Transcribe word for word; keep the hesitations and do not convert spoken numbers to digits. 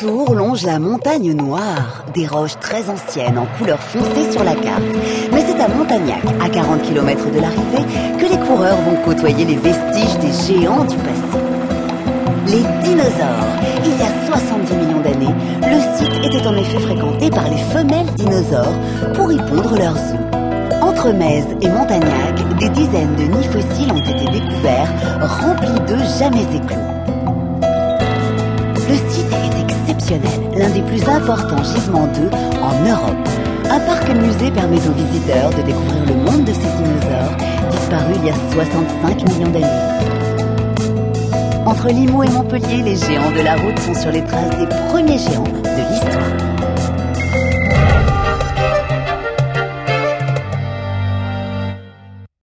pourtour longe la montagne noire, des roches très anciennes en couleur foncée sur la carte. Mais c'est à Montagnac, à quarante kilomètres de l'arrivée, que les coureurs vont côtoyer les vestiges des géants du passé. Les dinosaures. Il y a soixante-dix millions d'années, le site était en effet fréquenté par les femelles dinosaures pour y pondre leurs œufs. Entre Metz et Montagnac, des dizaines de nids fossiles ont été découverts, remplis d'œufs jamais éclos. Le site est exceptionnel, l'un des plus importants gisements d'œufs en Europe. Un parc-musée permet aux visiteurs de découvrir le monde de ces dinosaures, disparus il y a soixante-cinq millions d'années. Entre Limoux et Montpellier, les géants de la route sont sur les traces des premiers géants de l'histoire.